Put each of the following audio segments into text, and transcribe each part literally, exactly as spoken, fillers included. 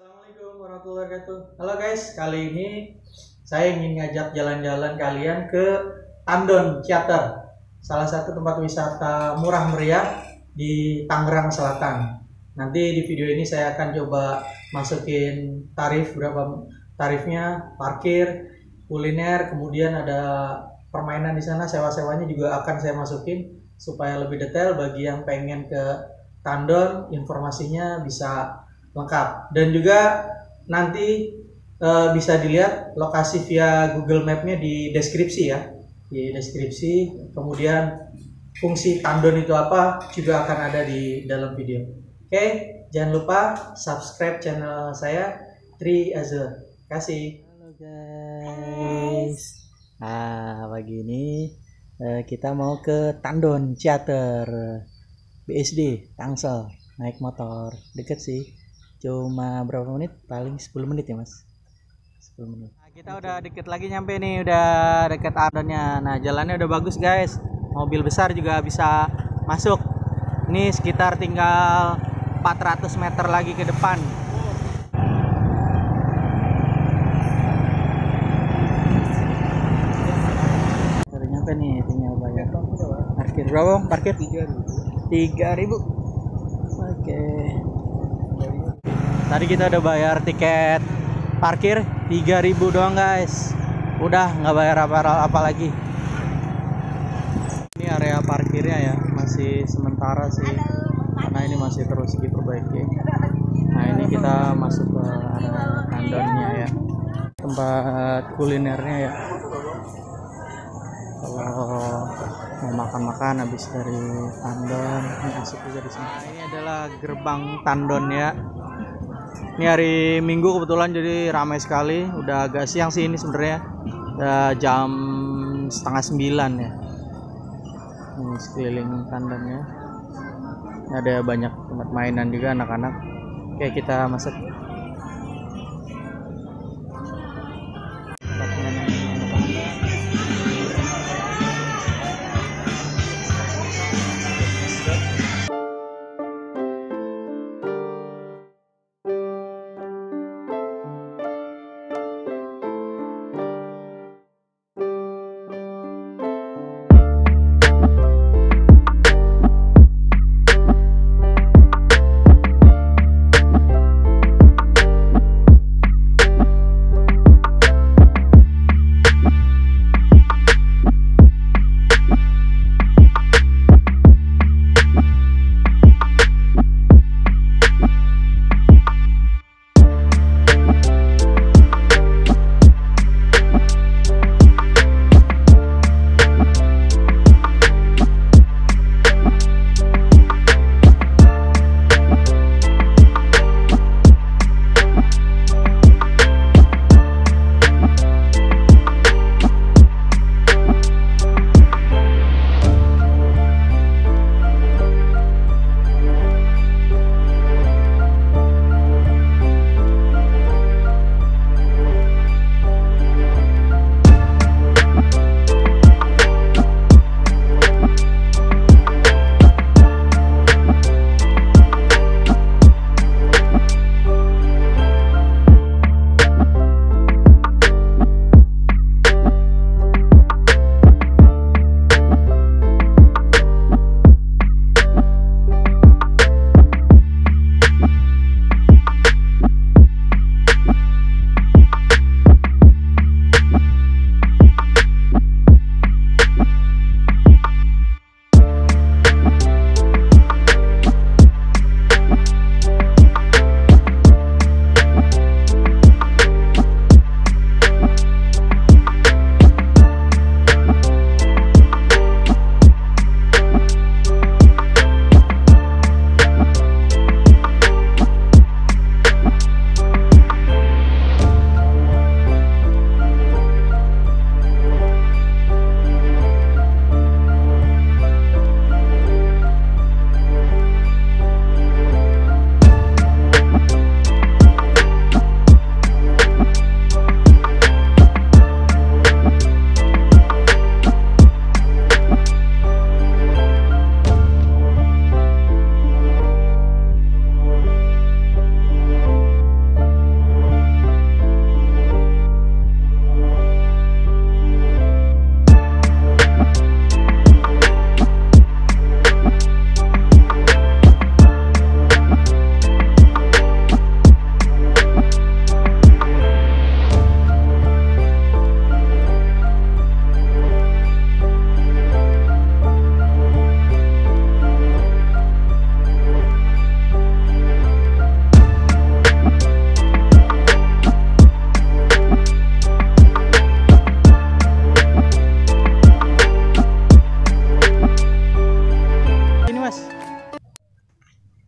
Assalamualaikum warahmatullahi wabarakatuh. Halo guys, kali ini saya ingin ngajak jalan-jalan kalian ke Tandon Ciater, salah satu tempat wisata murah meriah di Tangerang Selatan. Nanti di video ini saya akan coba masukin tarif, berapa tarifnya, parkir, kuliner, kemudian ada permainan di sana, sewa-sewanya juga akan saya masukin supaya lebih detail bagi yang pengen ke Tandon, informasinya bisa lengkap. Dan juga nanti e, bisa dilihat lokasi via Google Map-nya di deskripsi ya, di deskripsi. Kemudian fungsi Tandon itu apa juga akan ada di dalam video. Oke, jangan lupa subscribe channel saya Tri Azur. Kasih. Halo guys. Nah, pagi ini eh, kita mau ke Tandon Ciater B S D Tangsel, naik motor. Deket sih, cuma berapa menit, paling sepuluh menit ya mas, sepuluh menit. Nah, kita udah deket lagi nyampe nih, udah deket Tandonnya. Nah, jalannya udah bagus guys, mobil besar juga bisa masuk. Ini sekitar tinggal empat ratus meter lagi ke depan. Udah nyampe nih, tinggal bayar parkir. Berapa bang? Parkir tiga ribu. Oke, Tadi kita udah bayar tiket parkir tiga ribu doang guys. Udah nggak bayar apa-apa lagi. Ini area parkirnya ya, masih sementara sih, karena ini masih terus diperbaiki. Nah, ini kita masuk ke area Tandonnya ya, tempat kulinernya ya. Kalau mau makan-makan habis dari Tandon, ini masuk juga di sini. Nah, ini adalah gerbang Tandon ya. Ini hari Minggu kebetulan jadi ramai sekali. Udah agak siang sih ini sebenarnya. Udah jam setengah sembilan ya. Ini sekeliling Tandonnya. Ini ada banyak tempat mainan juga anak-anak. Oke, kita masuk.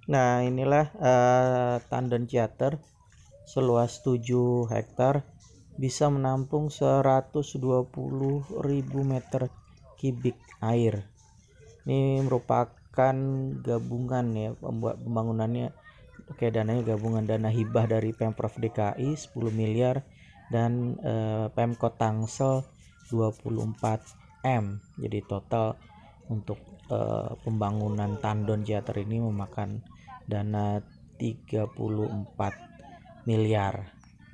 Nah, inilah uh, Tandon Ciater seluas tujuh hektar, bisa menampung seratus dua puluh ribu meter kubik air. Ini merupakan gabungan ya, pembuat pembangunannya kayak dananya gabungan dana hibah dari Pemprov D K I sepuluh miliar dan eh, Pemkot Tangsel dua puluh empat M. Jadi total untuk eh, pembangunan Tandon Ciater ini memakan dana tiga puluh empat miliar.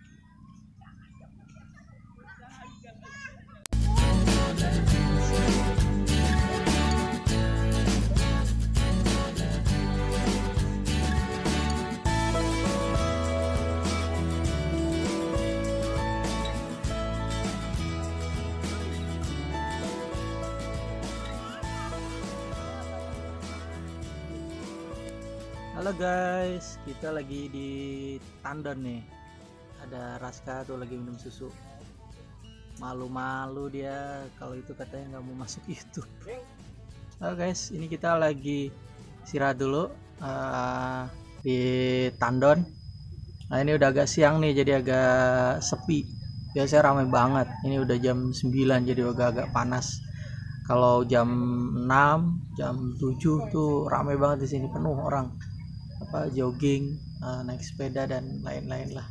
Halo guys, kita lagi di Tandon nih. Ada Raska tuh lagi minum susu. Malu-malu dia kalau itu katanya nggak mau masuk YouTube. Halo guys, ini kita lagi istirahat dulu uh, di Tandon. Nah ini udah agak siang nih, jadi agak sepi. Biasanya ramai banget. Ini udah jam sembilan, jadi agak-agak panas. Kalau jam enam, jam tujuh tuh ramai banget di sini, penuh orang. Apa jogging, uh, naik sepeda dan lain-lain lah.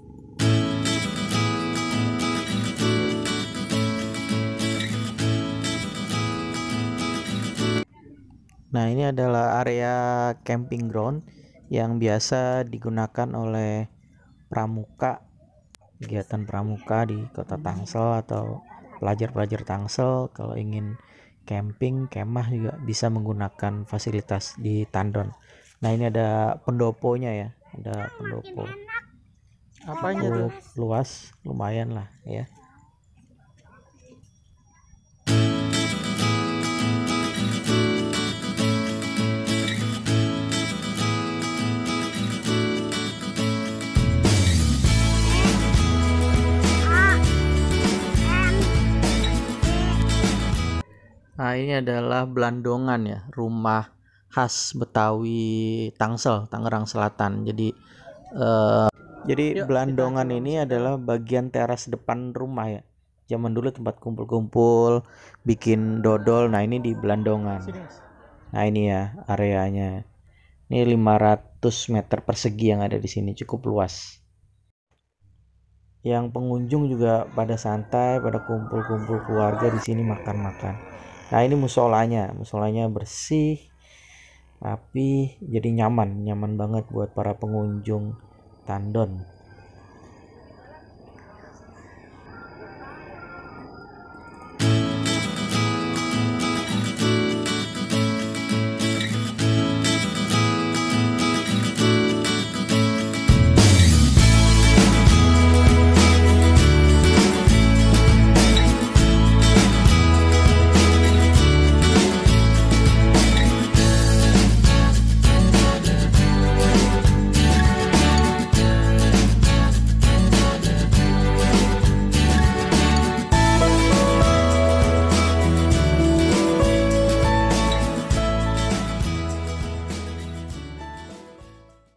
Nah, ini adalah area camping ground yang biasa digunakan oleh pramuka, kegiatan pramuka di Kota Tangsel atau pelajar-pelajar Tangsel kalau ingin camping, kemah juga bisa menggunakan fasilitas di Tandon. Nah, ini ada pendoponya ya, ada pendopo. Apanya tuh? Luas, lumayan lah ya. Nah, ini adalah Belandongan ya, rumah khas Betawi Tangsel, Tangerang Selatan. Jadi eh, jadi Yuk, Belandongan ini adalah bagian teras depan rumah ya. Zaman dulu tempat kumpul-kumpul, bikin dodol. Nah, ini di Belandongan. Nah, ini ya areanya. Ini lima ratus meter persegi yang ada di sini, cukup luas. Yang pengunjung juga pada santai, pada kumpul-kumpul keluarga di sini makan-makan. Nah, ini musolanya, musolanya bersih, rapi, jadi nyaman, nyaman banget buat para pengunjung Tandon.